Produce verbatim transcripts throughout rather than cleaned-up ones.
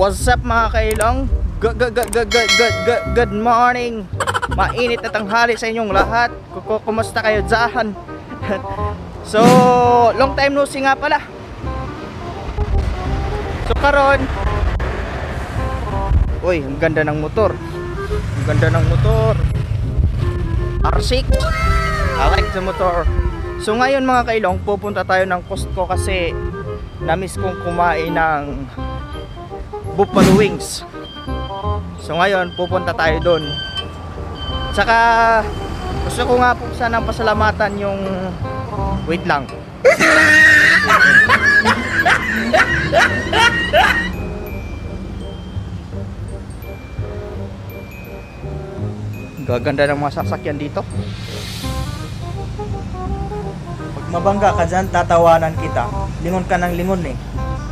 What's up mga kailong? Good, good, good, good, good, good, good, good morning. Mainit na tanghali sa inyong lahat. Kumusta kayo dyan? So, long time no see nga pala. So karon, uy, ang ganda ng motor. Ang ganda ng motor. R six. I like the motor. So ngayon mga kailong, pupunta tayo ng Costco kasi namiss kong kumain ng buffalo wings. So ngayon pupunta tayo doon. Tsaka gusto ko nga po sanang pasalamatan yung, wait lang, gaganda ng mga sasakyan dito. Pag mabangga ka dyan, tatawanan kita. Lingon ka ng lingon eh.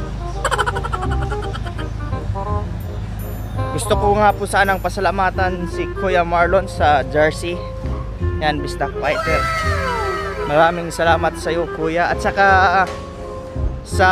Gusto ko nga po sanang pasalamatan si Kuya Marlon sa jersey. Yan, Bistak Fighter. Maraming salamat sa iyo, Kuya. At saka sa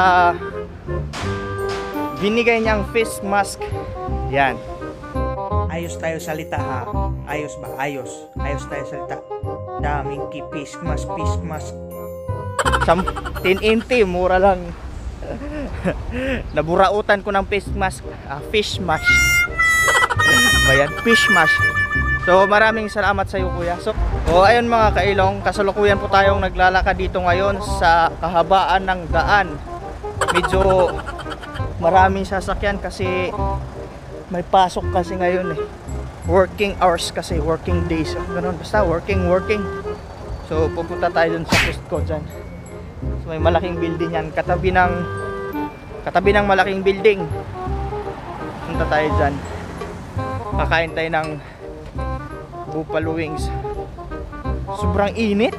binigay niyang face mask. Yan. Ayos tayo salita ha. Ayos ba? Ayos. Ayos tayo salita. Daming ki face mask, face mask. ten inti, mura lang. Naburautan ko ng face mask. Ah, fish mask. Ayan, fish mask. So maraming salamat sa iyo, Kuya. So, oh, ayun mga kailong, kasalukuyan po tayong naglalakad dito ngayon sa kahabaan ng daan. Medyo maraming sasakyan kasi may pasok kasi ngayon eh. Working hours kasi, working days. Ganun, basta working, working. So pupunta tayo dun sa Costco dyan. So may malaking building yan, katabi ng katabi ng malaking building. Punta tayo dyan. Kakain tayo ng buffalo wings. Sobrang init.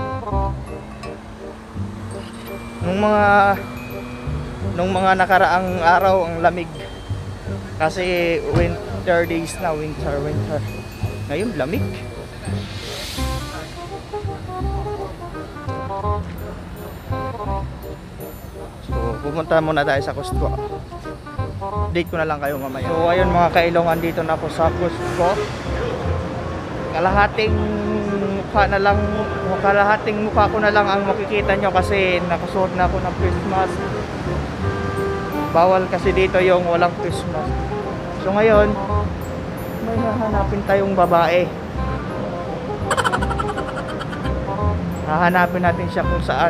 Nung mga nung mga nakaraang araw ang lamig. Kasi winter days na, winter, winter. Ngayon lamig. So pupunta muna tayo sa Costco. Date ko na lang kayo mamaya. So ayun mga kailongan, dito na ako sa Costco. Kalahating mukha na lang, kalahating mukha ko na lang ang makikita nyo kasi nakasuot na ako ng face mask. Bawal kasi dito yung walang face mask. So ngayon, may hahanapin tayong babae. Hahanapin natin siya kung saan.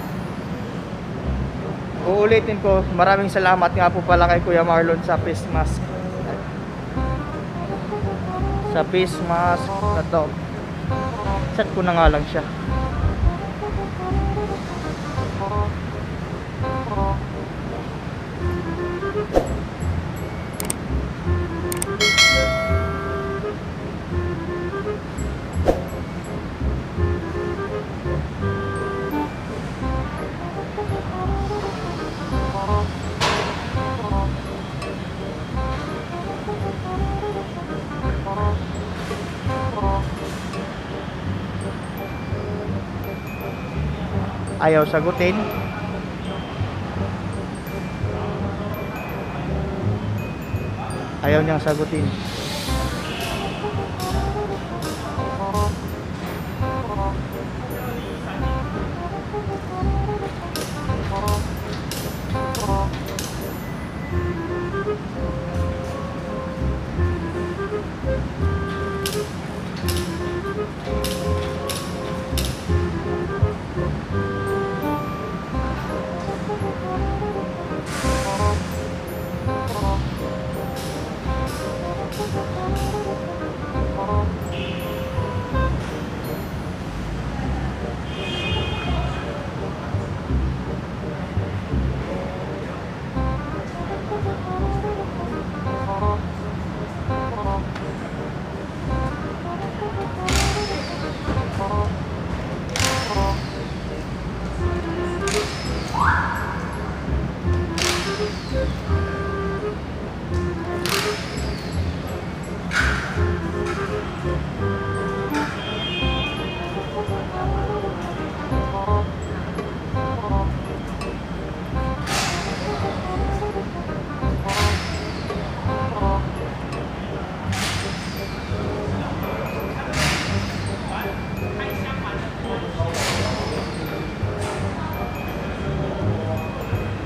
Uulitin ko, maraming salamat nga po pala kay Kuya Marlon sa face mask. Sa face mask na to. Chat ko na nga lang siya. Ayaw sagutin. Ayaw niyang sagutin.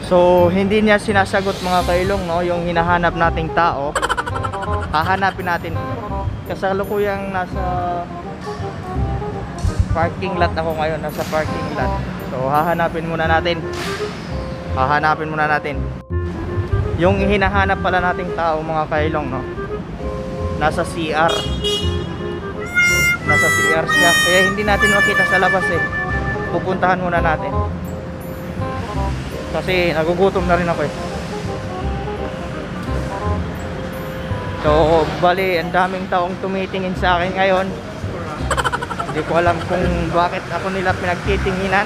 So hindi niya sinasagot mga kailong, no, yung hinahanap nating tao. Hahanapin natin. Kasalukuyang nasa parking lot ako ngayon, nasa parking lot. So hahanapin muna natin. Hahanapin muna natin. Yung hinahanap pala nating tao mga kailong, no, nasa C R. Nasa C R siya. Kaya hindi natin makita sa labas eh. Pupuntahan muna natin. Kasi nagugutom na rin ako eh. So, bali, ang daming taong tumitingin sa akin ngayon. Hindi ko alam kung bakit ako nila pinagtitinginan.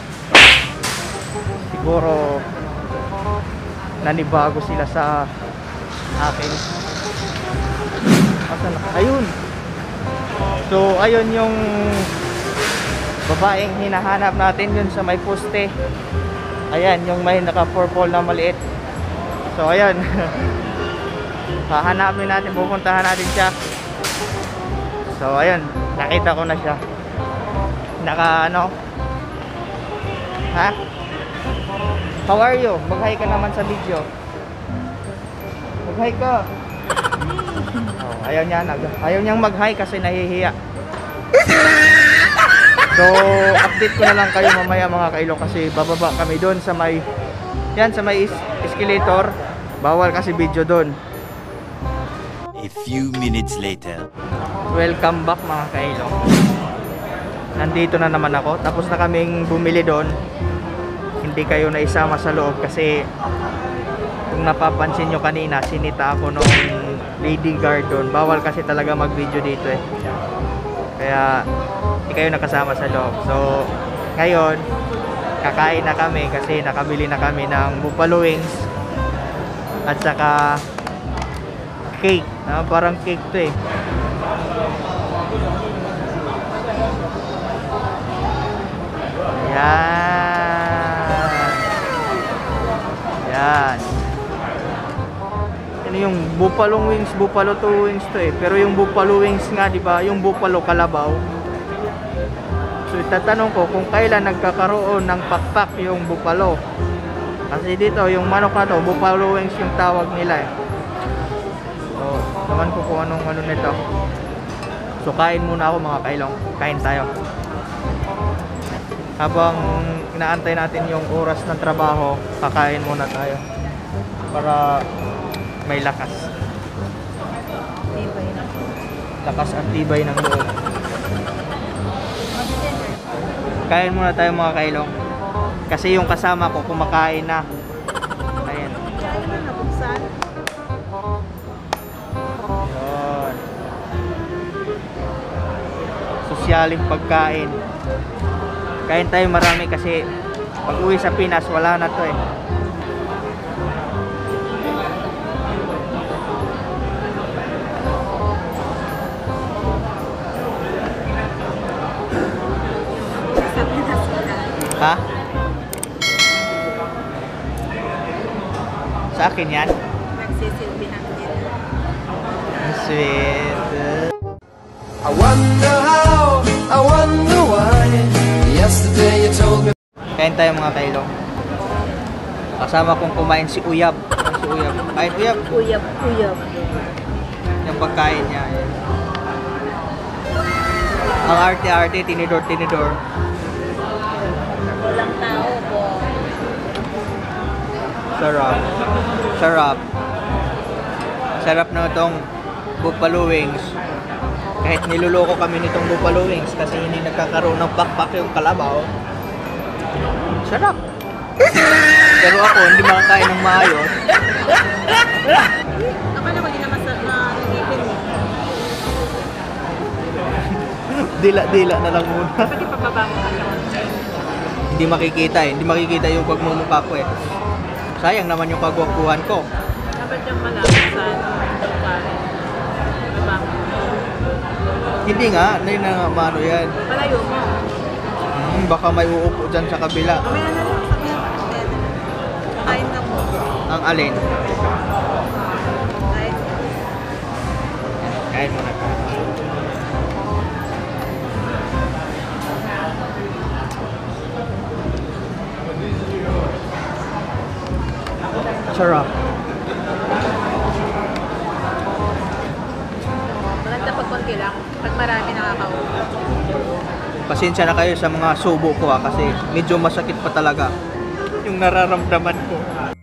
Siguro nanibago sila sa akin. Asan? Ayun. So, ayun yung babaeng hinahanap natin yun sa may poste. Ayan, yung may naka-purple na maliit. So, ayan. Hahanapin natin, pupuntahan natin siya. So, ayan. Nakita ko na siya. Naka, ano? Ha? How are you? Mag-hi ka naman sa video. Mag-hi ka. Oh, ayaw niya, ayaw niyang mag-hi kasi nahihiya. So, update ko na lang kayo mamaya mga kailong kasi bababa kami doon sa may yan, sa may escalator. Bawal kasi video doon. A few minutes later. Welcome back mga kailong. Nandito na naman ako. Tapos na kaming bumili doon. Hindi kayo naisama sa loob kasi kung napapansin nyo kanina, sinita ako nung lady guard doon. Bawal kasi talaga mag-video dito eh. Kaya hindi kayo nakasama sa loob. So, ngayon, kakain na kami kasi nakabili na kami ng buffalo wings at saka cake. Ah, parang cake to eh. Yan. Yan. Ano yung buffalo wings, buffalo two wings to eh. Pero yung buffalo wings nga, di ba? Yung buffalo kalabaw. So itatanong ko kung kailan nagkakaroon ng pakpak yung buffalo. Kasi dito yung manok na to, buffalo wings yung tawag nila eh. So, naman ko kung anong ano nito. So kain muna ako mga kailong. Kain tayo. Habang inaantay natin yung oras ng trabaho, kakain muna tayo. Para may lakas. Lakas at tibay ng loob. Kain muna tayo mga kailong. Kasi yung kasama ko kumakain na. Ayan. Yun. Sosyaling pagkain. Kain tayo marami kasi pag uwi sa Pinas wala na to eh. Ha? Sa akin yan? Nagsisilbihan din. Ang sweet. I wonder how, I wonder why. Yesterday you told me. Kain tayo mga kailong. Kasama kong kumain si Uyab. Si Uyab. Kain Uyab. Uyab, uyab. Yung pagkain niya. Ayan. Ang arte-arte, tinidor-tinidor. Walang tao po. Sarap. Sarap. Sarap na itong buffalo wings. Kahit niluloko kami nitong buffalo wings kasi hindi nagkakaroon ng pakpak yung kalabaw. Sarap. Pero ako hindi makakain ng maayos. Ako naman hindi naman sa nangipin mo. Dila-dila na lang muna. Pwede pababa mo ka naman. Hindi makikita eh. Hindi makikita yung pagmumukha ko eh. Sayang naman yung kagwapuhan ko. Dapat yung malapit sa pagkain. Baba mo. Hindi nga. Hindi na nga maano yan. Palayo mo. Hmm, baka may uupo dyan sa kabila. Mamaya na lang sa kanya. Kain na mo. Ang alin? Kain. Kain muna ka. Sarap. Maganda pag konti lang. Pag marami nakakaupo. Pasensya na kayo sa mga subo ko ha, kasi medyo masakit pa talaga yung nararamdaman ko.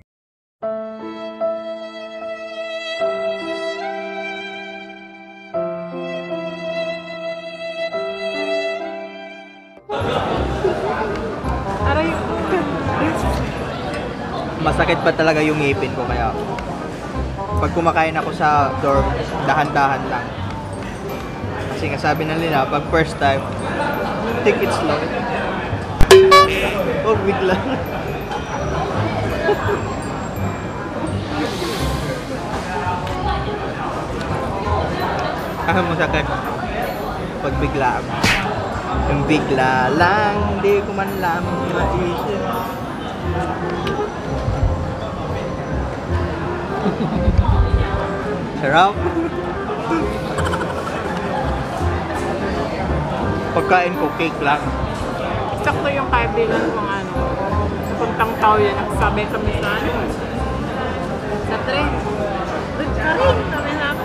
Aray. Masakit pa talaga yung ngipin ko, kaya pag kumakain ako sa dorm, dahan-dahan lang. Kasi nga sabi na nila, pag first time, take it slow. Huwag bigla. Ano mo sakit? Pag biglaan. Yung bigla lang, di ko man lang maisip. Sarap. Pagkain ko, cake lang. Sakto yung kaibigan kong ano. Puntang tao yan. Nagsabi kami sa ano. Sa train. Good ka rin. Sabi namin.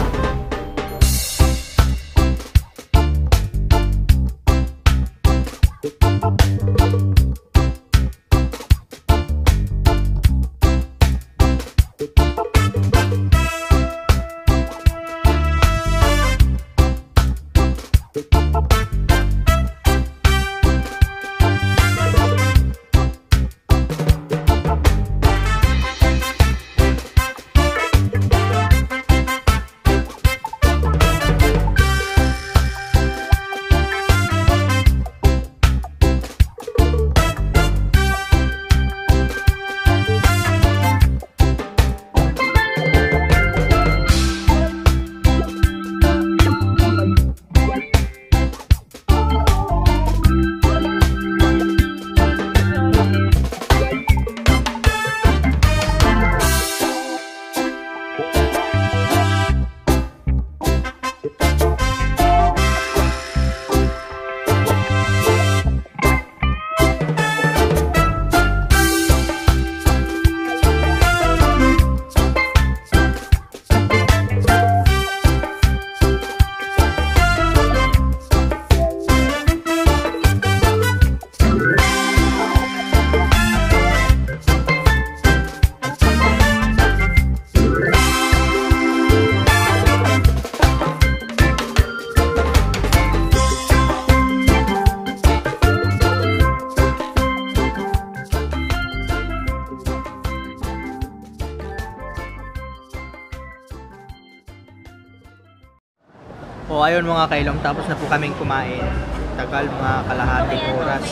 O ayun mga kailong, tapos na po kaming kumain. Tagal, mga kalahating oras.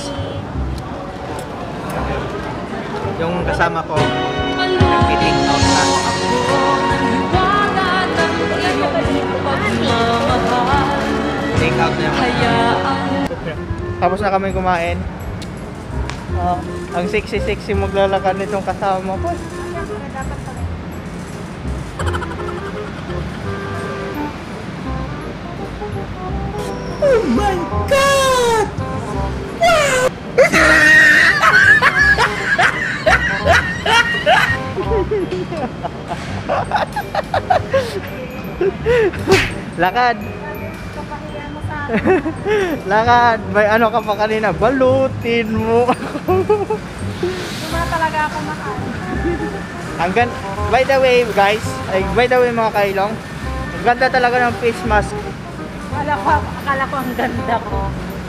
Yung kasama ko, nag-eating out na. Take out na yung tapos na kami kumain. Uh, ang sexy-sexy maglalakad nitong kasama ko. Oh my God! Lakad! Lakad! May ano ka pa kanina, balutin mo ako. Diba talaga ako mahal? Hanggang, by the way guys, ay, by the way mga kailong, ang ganda talaga ng face mask. Akala ko, akala ko ang ganda ko.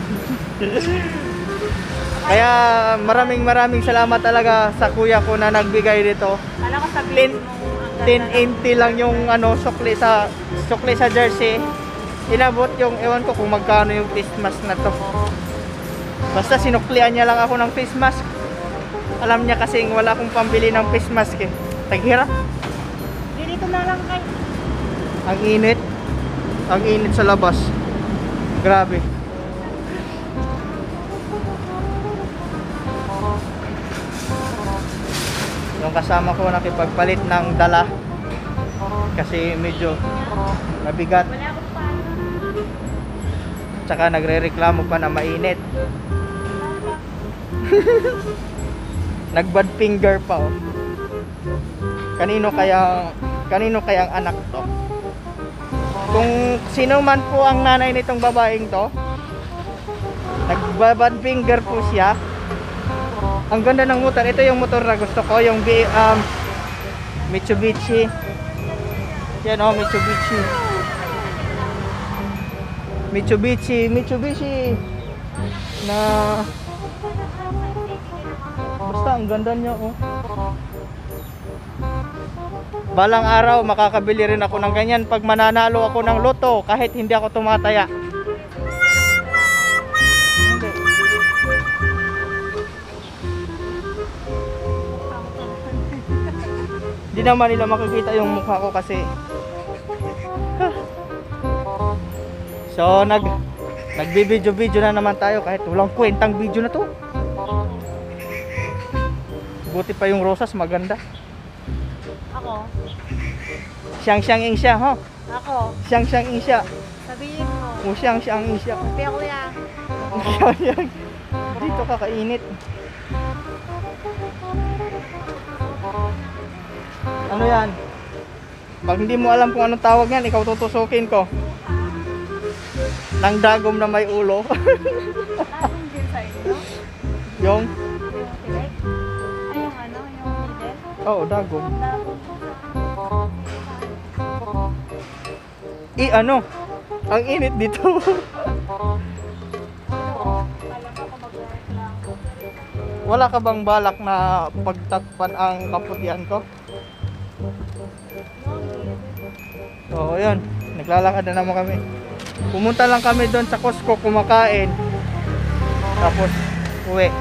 Kaya maraming maraming salamat talaga sa kuya ko na nagbigay dito. Akala ko sabihin mo ang ten ganda. eighty lang yung ano sukli sa sukli sa jersey. Inabot yung ewan ko kung magkano yung face mask na to. Basta sinuklian niya lang ako ng face mask. Alam niya kasing wala akong pambili ng face mask eh. Taghirap. Dito na lang kay. Ang init. Ang init sa labas. Grabe. Yung kasama ko nakipagpalit ng dala kasi medyo mabigat. Tsaka nagre-reklamo pa na mainit. Nagbad finger pa oh. Kanino kaya kanino kayang anak to? Kung sino man po ang nanay nitong babaeng to, nagbabad finger po siya. Ang ganda ng motor. Ito yung motor na gusto ko, yung B, um, Mitsubishi. Yan oh, Mitsubishi. Mitsubishi, Mitsubishi. Na basta ang ganda niya oh. Balang araw makakabili rin ako ng ganyan pag mananalo ako ng loto kahit hindi ako tumataya. Hindi naman nila makikita yung mukha ko kasi. So nag nagbibideo-video na naman tayo kahit walang kwentang video na to. Buti pa yung rosas maganda. Ako. Siyang siyang ing siya, ha? Ako. Siyang siyang ing siya. Sabihin mo. O siyang siyang ing siya. Sabi ako yan. Siyang siyang. Dito kakainit. Ano yan? Pag hindi mo alam kung anong tawag yan, ikaw tutusukin ko. Nang dagom na may ulo. Anong din sa inyo? Yung? Yung tilik? Ay, yung ano? Yung middle? Oo, dagom. Dagom. I ano? Ang init dito. Wala ka bang balak na pagtakpan ang kaputian ko? Oo, yun. Naglalakad na naman kami. Pumunta lang kami doon sa Costco kumakain. Tapos, uwi.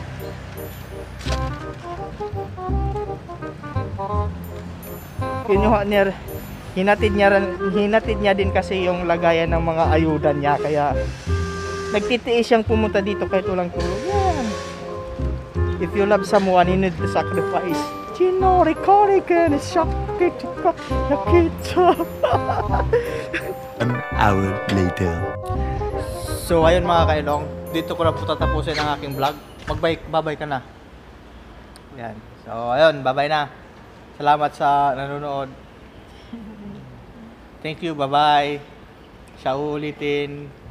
Kinuha niya, hinatid niya, rin- hinatid niya din kasi yung lagayan ng mga ayuda niya. Kaya, nagtitiis siyang pumunta dito kahit walang tulog. Yan. If you love someone, you need to sacrifice. Chinori kori ken shakita nakita. An hour later. So ayun mga kailong, dito ko na po tatapusin ang aking vlog. Magbay, babay ka na. Yan. So ayun, babay na. Salamat sa nanonood. Thank you, bye-bye. Sa ulitin.